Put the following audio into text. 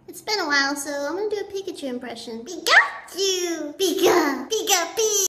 It's been a while, so I'm gonna do a Pikachu impression. Pikachu! Pika!